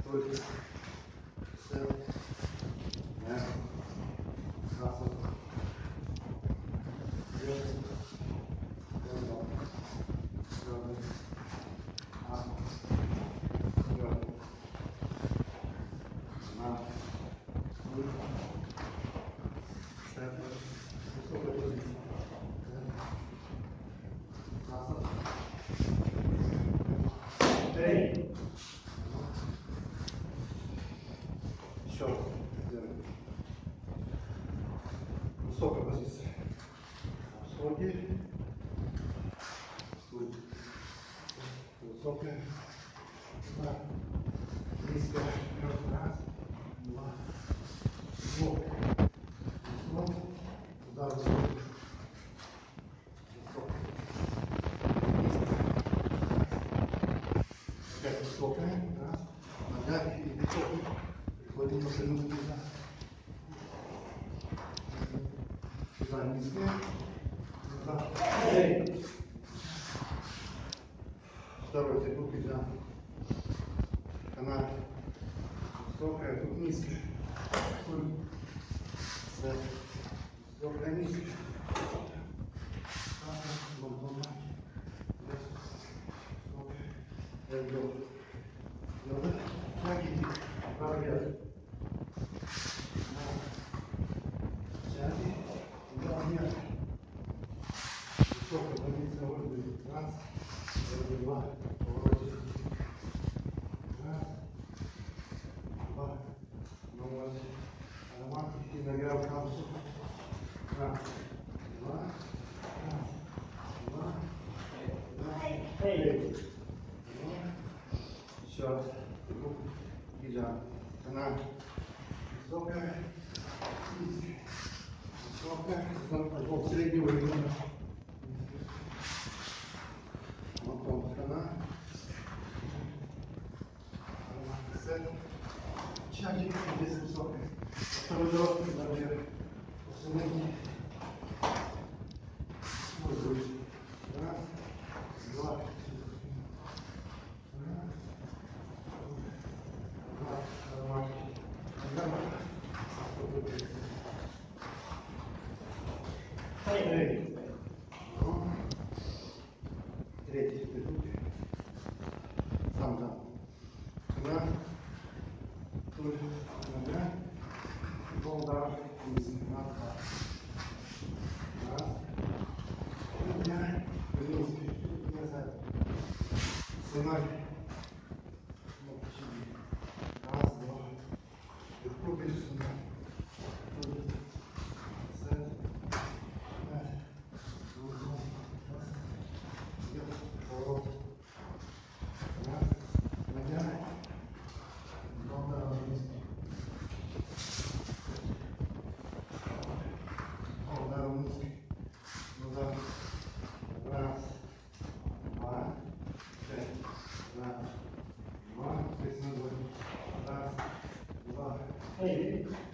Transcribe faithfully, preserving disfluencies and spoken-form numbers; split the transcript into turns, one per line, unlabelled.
Good. Set. Now. Shuffle. Yes. Hold on. Struggle. Up. Struggle. Now. Good. Set. Высокая позиция. Сафа. Эй! Еще раз сделаем. Высокая позиция. Высокий. Стул. Высокая. Два. Низкая. Вперед. Раз. Два. Вот. Вот. Удар высокий. Высокий. Опять высокая. Раз. Нога и высокая. Приходим на ширину бедра. Сюда низкая. Сюда. Эй! Второй тягу бедра. Она высокая, тут низкая. Высокая, низкая. Тяги, правый ряд. Тяги, правый ряд. Высокая позиция воздуха. Раз, два, поворот. Раз, два, вот. Аромат и нога в камсу. Раз, два, раз, два, раз, эй. Еще раз. Бежа. Она высокая, низкая. Высокая, высокая. Среднего региона. Вот он, она. Сет. Чаки здесь высокая. Второй взрослый размер. Посмотрите. Вот будет. Раз, два, раз, два, нормально. Нормально. Эй. Ну. Третий петух. Сам там. Нога. Тут нога. Два удара вниз. На два. Раз. Подняй. Вниз. Назад. Сценарий. Раз, два. Легко бежишь сюда. Тут. Сет. Пять. Восемь. Девять. Поворот. Раз. Нога. Два удара вниз. Два удара вниз. Назад. Раз. Два. Пять. Раз. Два. Здесь ногой. Раз. Два. Эй.